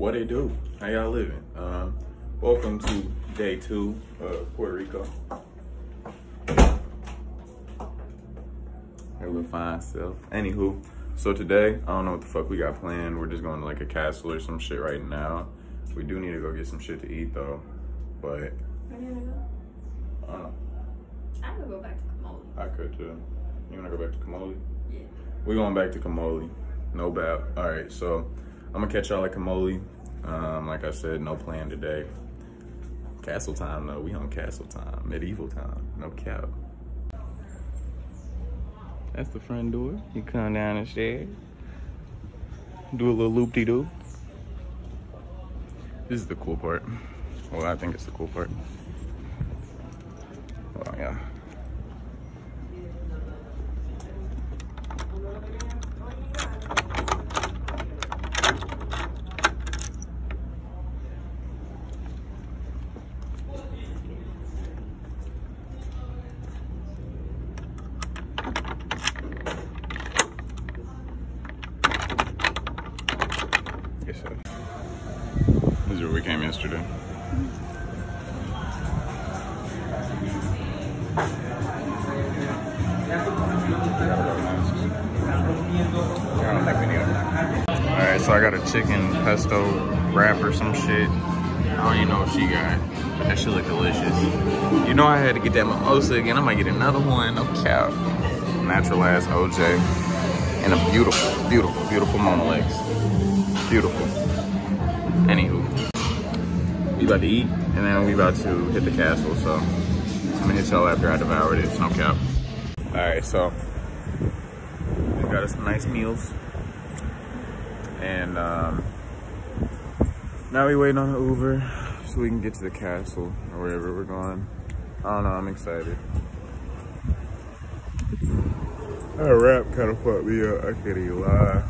What it do? How y'all living? Welcome to day 2 of Puerto Rico. Hey, little fine self. Anywho, so today, I don't know what the fuck we got planned. We're just going to like a castle or some shit right now. We do need to go get some shit to eat though, but... Where do you wanna go? I don't know. I could go back to Kamoli. I could too. You wanna go back to Kamoli? Yeah. We're going back to Kamoli. No doubt. All right, so I'm gonna catch y'all at Kamoli. Like I said, no plan today. Castle time though, we on castle time, medieval time, no cap. That's the front door. You come down the stairs, do a little loop-de-doo. This is the cool part. Well, I think it's the cool part. Oh yeah. This is where we came yesterday. Alright, so I got a chicken pesto wrap or some shit. I don't even know what she got, but that shit look delicious. You know I had to get that mimosa again. I might get another one, no cap. Natural ass OJ. And a beautiful, beautiful, beautiful Mona Legs. Beautiful. Anywho, we about to eat and then we about to hit the castle. So I'm gonna hit y'all after I devoured it. It's no cap. All right, so we got us some nice meals, and now we waiting on the Uber so we can get to the castle or wherever we're going. I don't know. I'm excited. That rap kind of fucked me up. I can't even lie.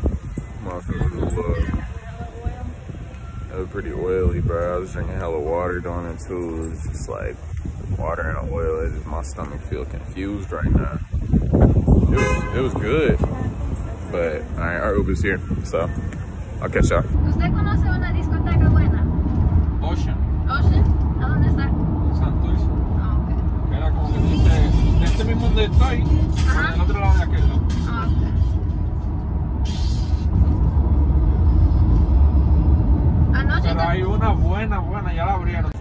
It was pretty oily, bro. I was drinking hella water doing it too. It was just like water and oil. It just, my stomach feel confused right now. It was good, but all right, our Uber's here, so I'll catch y'all. ¿Usted conoce una discoteca buena? Ocean. Ocean? ¿A dónde está? Santurce. Ah, ok. Era como que dice, de este mismo donde estoy, Ajá. del otro lado de aquel lado. Ah, ok. Anoche Pero hay una buena, ya la abrieron.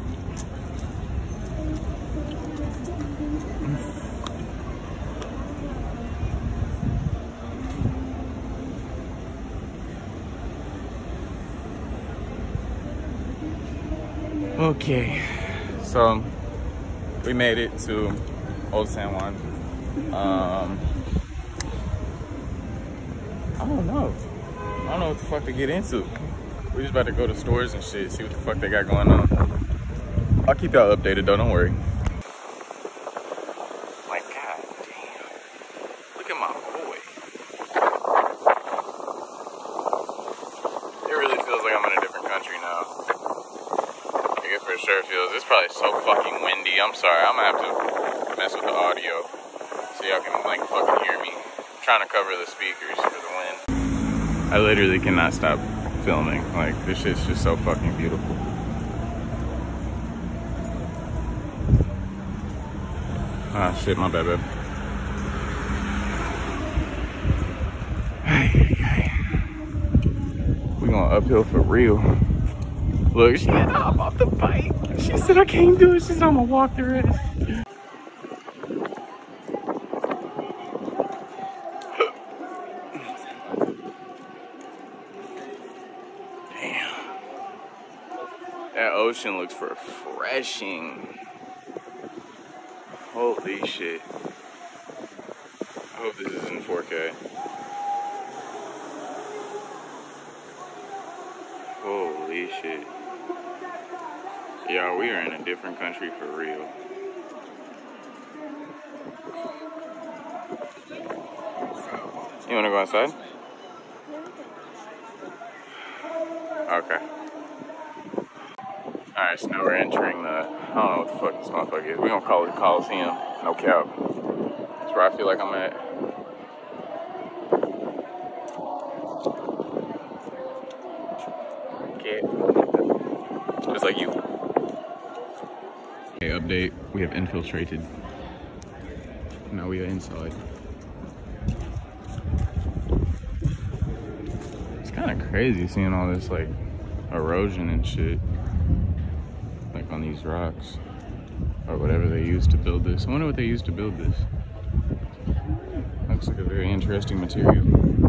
Okay, so we made it to Old San Juan. I don't know what the fuck to get into. We just about to go to stores and shit, see what the fuck they got going on. I'll keep y'all updated though, don't worry. My god damn. Look at my boy. It really feels like I'm in a different country now. Like it for sure feels, it's probably so fucking windy. I'm sorry, I'm gonna have to mess with the audio so y'all can like fucking hear me. I'm trying to cover the speakers for the wind. I literally cannot stop filming. Like, this shit's just so fucking beautiful. Ah, shit, my bad, babe. We going uphill for real. Look, she had to hop off the bike. She said, I can't do it. She said, I'm gonna walk the rest. That ocean looks refreshing. Holy shit. I hope this is in 4K. Holy shit. Y'all, we are in a different country for real. You wanna go outside? Okay. Alright, so now we're entering the, I don't know what the fuck this motherfucker is. We're gonna call it Coliseum, no cap. That's where I feel like I'm at. Okay. update. We have infiltrated. Now we are inside. It's kind of crazy seeing all this like erosion and shit, like on these rocks or whatever they used to build this. I wonder what they used to build this. Looks like a very interesting material.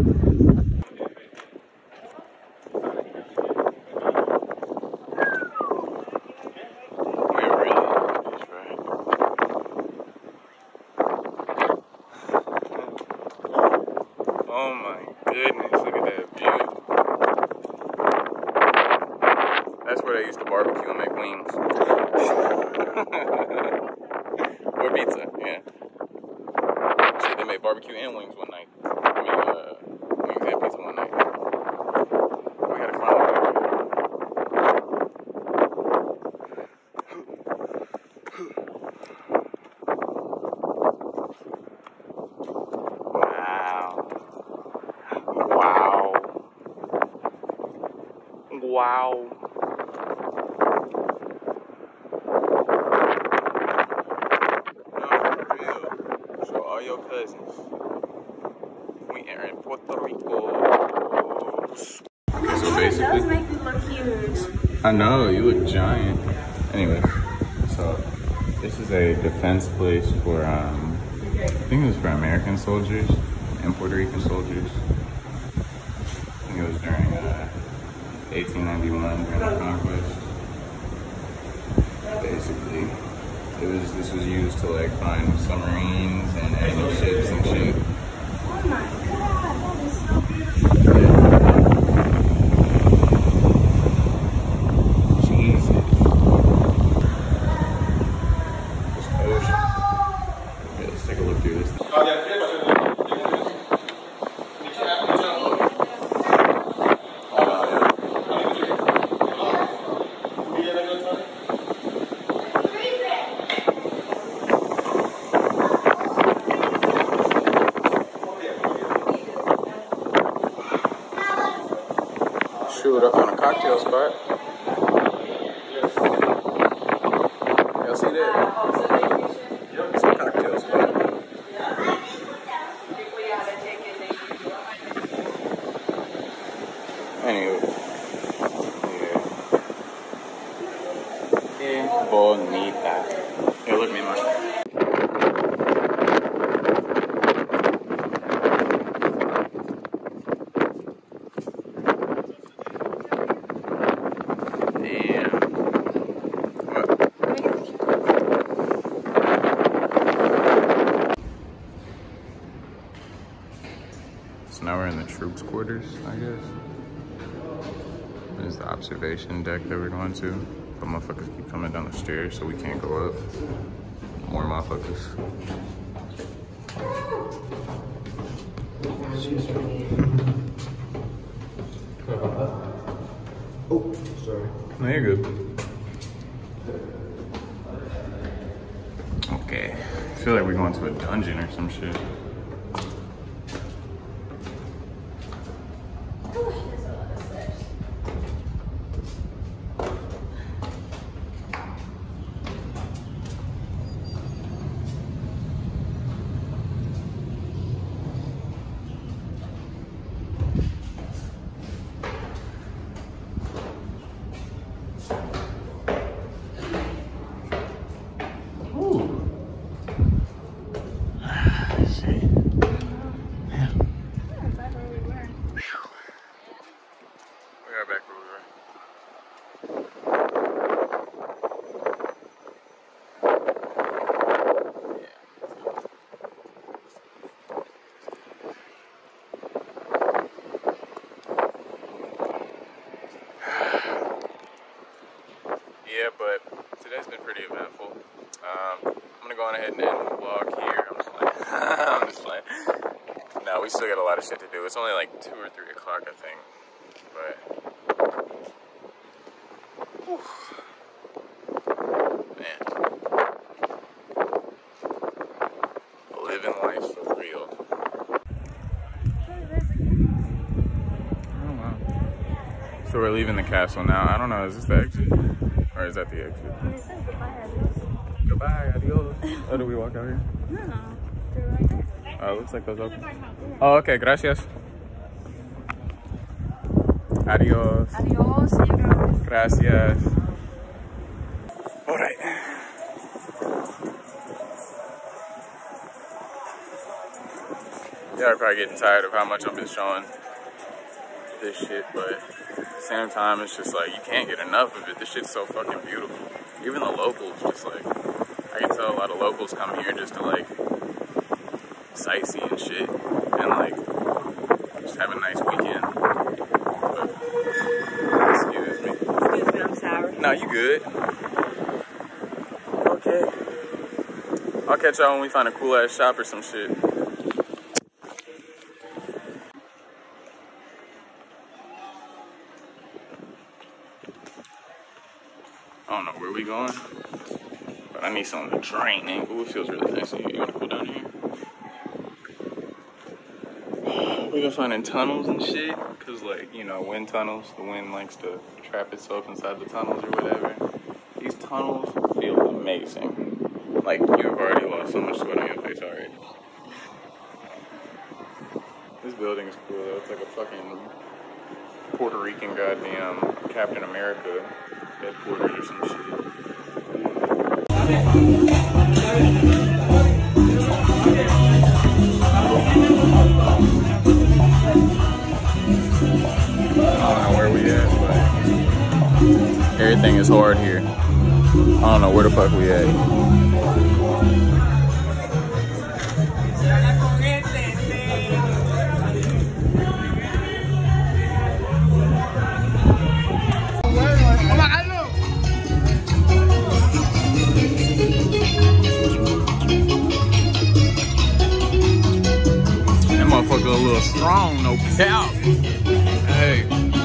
Oh my goodness, look at that view. That's where they used to barbecue and make wings. Or pizza, yeah. Shit, they made barbecue and wings one night. I mean, wings and pizza one night. We gotta climb over there. Wow. No, for real. Show all your cousins. We are in Puerto Rico. Okay, so basically, It does make me look huge. I know, you look giant. Anyway, so this is a defense place for, I think it was for American soldiers and Puerto Rican soldiers. I think it was during 1891 during the conquest. Basically, this was used to like find submarines and enemy ships and shit. Oh my god, that is so beautiful. Jesus. This ocean. Yeah, let's take a look through this. Shoot, I found a cocktail spot. Y'all see that? It's a cocktail spot. Anyway. Yeah. Que bonita. Here, look me, man. So now we're in the troops' quarters, I guess. This is the observation deck that we're going to. But motherfuckers keep coming down the stairs, so we can't go up. More motherfuckers. Excuse me. Oh, sorry. No, you're good. Okay. I feel like we're going to a dungeon or some shit. Yeah, but today's been pretty eventful. I'm gonna go on ahead and end the vlog here. I'm just playing. I'm just playing. No, we still got a lot of shit to do. It's only like 2 or 3 o'clock, I think. But, whew. Man, living life for real. Oh wow. So we're leaving the castle now. I don't know. Is this the exit? Or is that the exit? bye, adios. Oh, do we walk out here? No. They're right there. Oh, it looks like those open. Oh, okay, gracias. Adios. Adios. See you guys. Gracias. All right. Y'all are probably getting tired of how much I've been showing this shit, but at the same time, it's just like, you can't get enough of it. This shit's so fucking beautiful. Even the locals, just like, I can tell a lot of locals come here just to like sightsee and shit, and like, just have a nice weekend. But, excuse me. Excuse me, I'm sorry. No, you good. Okay. I'll catch y'all when we find a cool ass shop or some shit. I don't know where we going, but I need something to drink. Ooh, it feels really nice in here. You wanna cool down here? We're gonna find in tunnels and shit, cause like, you know, wind tunnels, the wind likes to trap itself inside the tunnels or whatever. These tunnels feel amazing. Like, you've already lost so much sweat on your face already. This building is cool though. It's like a fucking Puerto Rican goddamn Captain America headquarters or some shit. I don't know where we at, but everything is hard here. I don't know where the fuck we at. Motherfucker a little strong, no cap. Hey.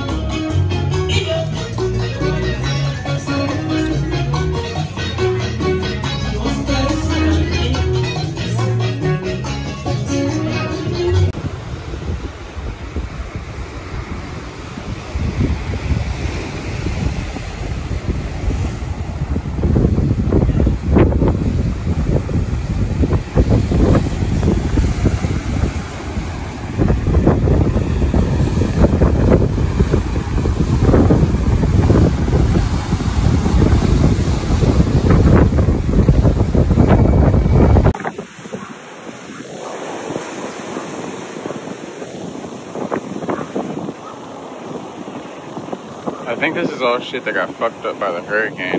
I think this is all shit that got fucked up by the hurricane.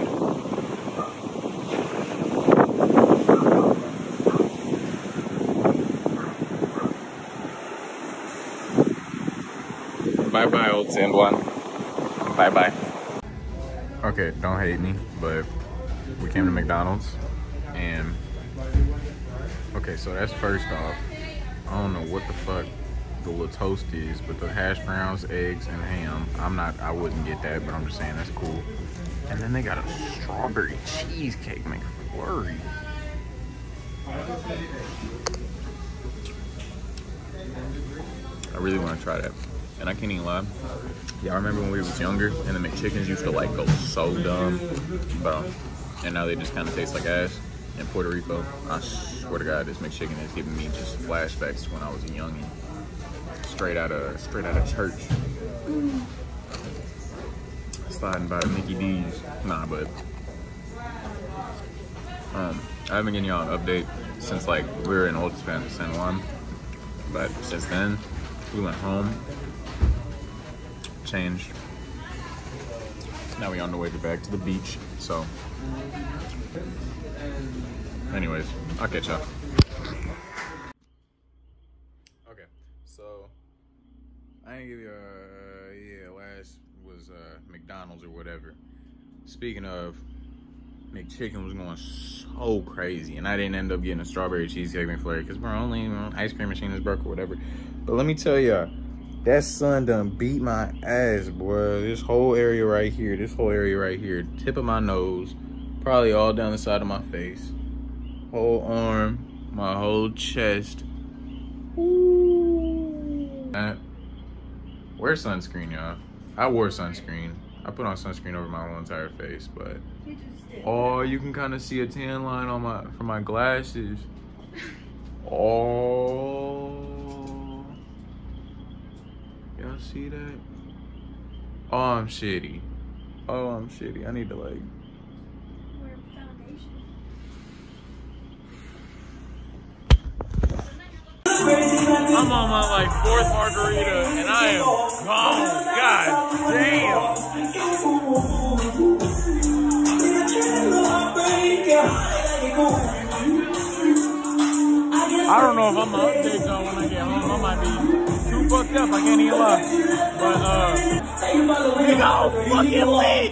Bye-bye, old San Juan. Bye-bye. Okay, don't hate me, but we came to McDonald's, and okay, so that's first off. I don't know what the fuck the little toast is, but the hash browns, eggs, and ham, I wouldn't get that, but I'm just saying that's cool. And then they got a strawberry cheesecake McFlurry. I really want to try that, and I can't even lie. Y'all remember when we was younger and the McChickens used to like go so dumb, but and now they just kind of taste like ass. In Puerto Rico, I swear to God, this McChicken is giving me just flashbacks to when I was a youngin'. Straight out of church. Sliding by the Mickey D's. Nah, but I haven't been getting y'all an update since like we were in Old San Juan. But since then, we went home, changed. Now we on the way back to the beach. So, anyways, I'll catch y'all. Okay, so I didn't give you last was McDonald's or whatever. Speaking of, McChicken was going so crazy, and I didn't end up getting a strawberry cheesecake McFlurry because we're only, you know, ice cream machine is broke or whatever. But let me tell y'all, that sun done beat my ass, boy. This whole area right here, tip of my nose, probably all down the side of my face, whole arm, my whole chest. Ooh. Wear sunscreen, y'all. I wore sunscreen. I put on sunscreen over my whole entire face, but You just did. oh, you can kind of see a tan line on my glasses. Oh, y'all see that? Oh, I'm shitty. Oh, I'm shitty. I need to like. Wear foundation. I'm on my like 4th margarita and I am gone. God damn. I don't know if I'm gonna update y'all when I get home. I might be too fucked up. I can't even lie. But we go fucking late.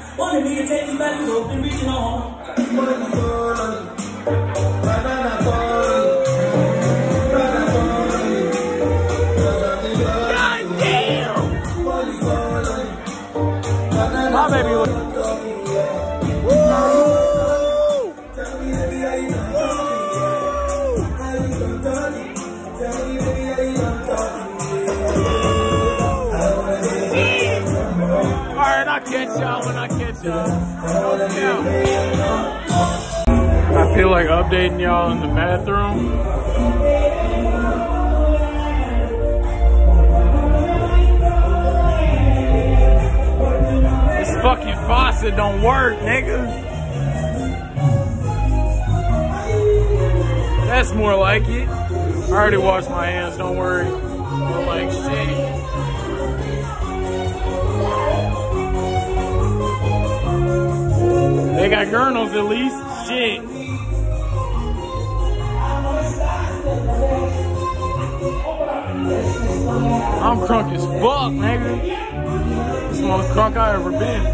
My baby was. Alright, I'll catch y'all when I catch y'all. I feel like updating y'all in the bathroom. Fucking faucet don't work, nigga. That's more like it. I already washed my hands, don't worry. Feel like shit. They got gurnals at least. Shit. I'm crunk as fuck, nigga. This is the most crunk I ever been.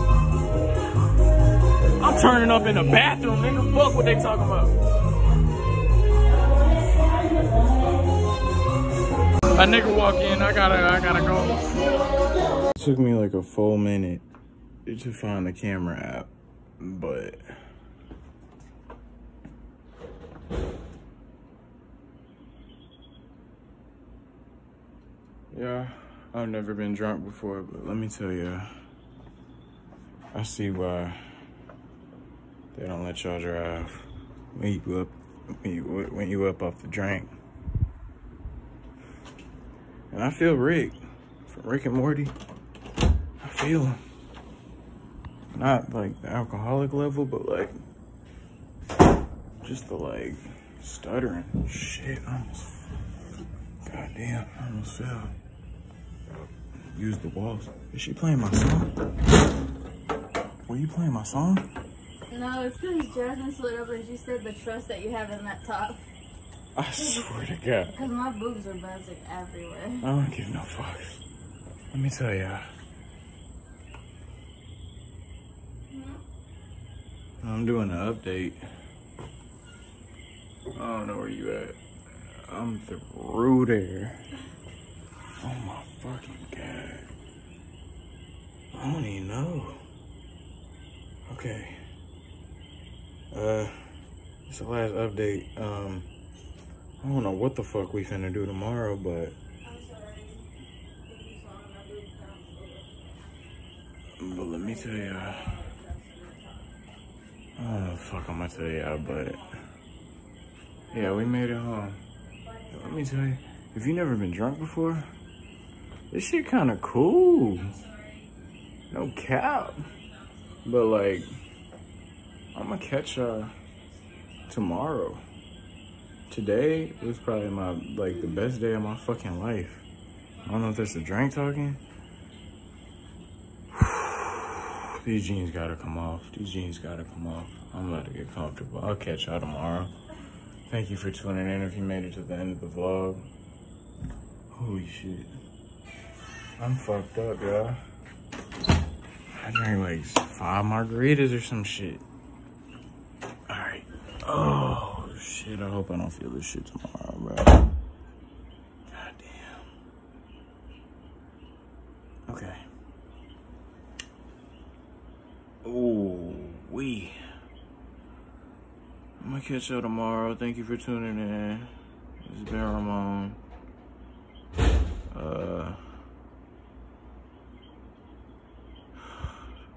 I'm turning up in the bathroom, nigga. Fuck what they talking about. A nigga walk in, I gotta go. It took me like a full minute to find the camera app, but yeah, I've never been drunk before, but let me tell you, I see why they don't let y'all drive when you up off the drink. And I feel Rick from Rick and Morty. I feel him. Not like the alcoholic level, but like just the like stuttering. Shit, I almost, goddamn, I almost fell. Use the walls. Is she playing my song? Were you playing my song? No, it's because Jasmine slid over and she said the trust that you have in that top. I swear to God. Because my boobs are buzzing everywhere. I don't give no fucks. Let me tell ya. I'm doing an update. I don't know where you at. I'm through there. Oh my fucking God. I don't even know. Okay. It's the last update. I don't know what the fuck we finna do tomorrow, but let me tell y'all. I don't know what the fuck I'm gonna tell y'all, but yeah, we made it home. Let me tell you, if you never been drunk before, this shit kinda cool. No cap. But like, I'm gonna catch y'all tomorrow. Today was probably the best day of my fucking life. I don't know if that's the drink talking. These jeans gotta come off. These jeans gotta come off. I'm about to get comfortable. I'll catch y'all tomorrow. Thank you for tuning in if you made it to the end of the vlog. Holy shit. I'm fucked up, y'all. I drank like 5 margaritas or some shit. Alright. Oh shit, I hope I don't feel this shit tomorrow, bro. God damn. Okay. Ooh, I'm gonna catch y'all tomorrow. Thank you for tuning in. This has been Ramon.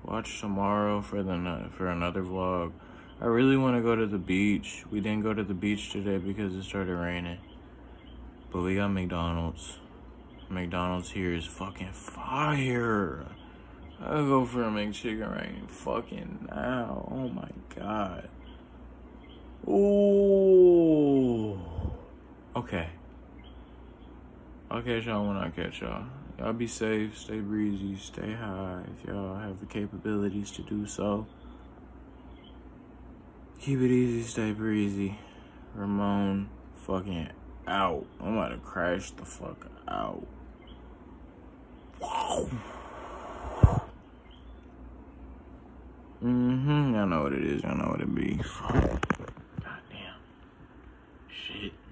Watch tomorrow for another vlog. I really want to go to the beach. We didn't go to the beach today because it started raining. But we got McDonald's. McDonald's here is fucking fire. I'll go for a McChicken right fucking now. Oh my God. Ooh. Okay. I'll catch y'all when I catch y'all. Y'all be safe, stay breezy, stay high if y'all have the capabilities to do so. Keep it easy, stay breezy. Ramon fucking out. I'm about to crash the fuck out. Wow. Y'all know what it is. Y'all know what it be. Goddamn. Shit.